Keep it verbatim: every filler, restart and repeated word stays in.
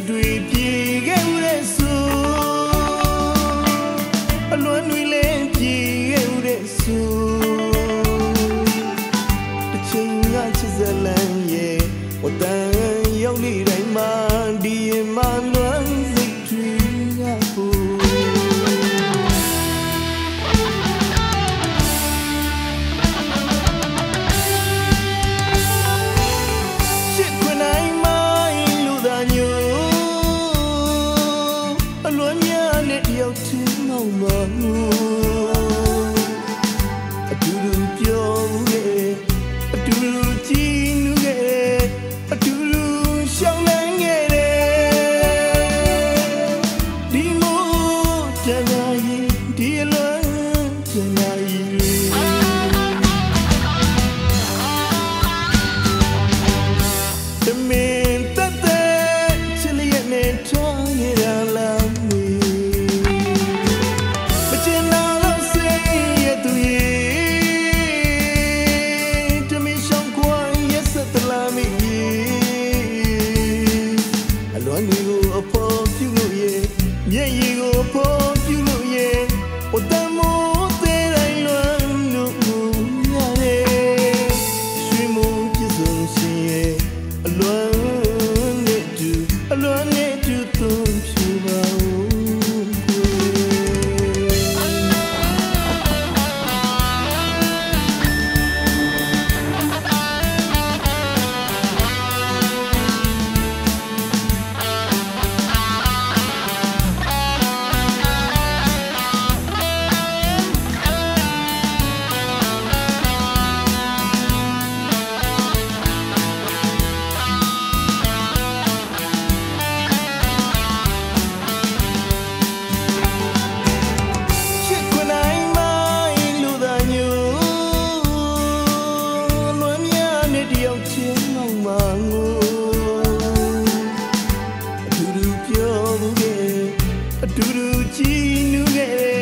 တွေပြေခဲ့ဦးတဲ့ဆိုအလွန်တွေလည်းပြေခဲ့ဦးတဲ့ဆိုတစ်ချိန်ကချစ်စလန်းရဲ့ဝတန်ရောက်နေတိုင်းမှာဒီရင်မှလွမ်းစိတ်တွေကပို့အတူတူပြောဦးရဲ့အတူတူကြည်နူးရဲ့အတူတူရှောင်းလန်းခဲ့တယ်ဒီမို့တနာရီဒီအလွန်တနာရီတမင်တက်တဲ့ချစ်လျက်နဲ့ထွားနေတာလားမျက်ရည်ကိုပေါ်ပြလို့ရဲ့ဟိုတမိုးသေးတိုင်းလွမ်းလို့ရတယ်ရွှေမိုးပြစုံရှင်ရဲ့အလွမ်းနဲ့တူအလွမ်းနဲ့တူသွန်ဖြူပါအတူတူကြည်နူးခဲ့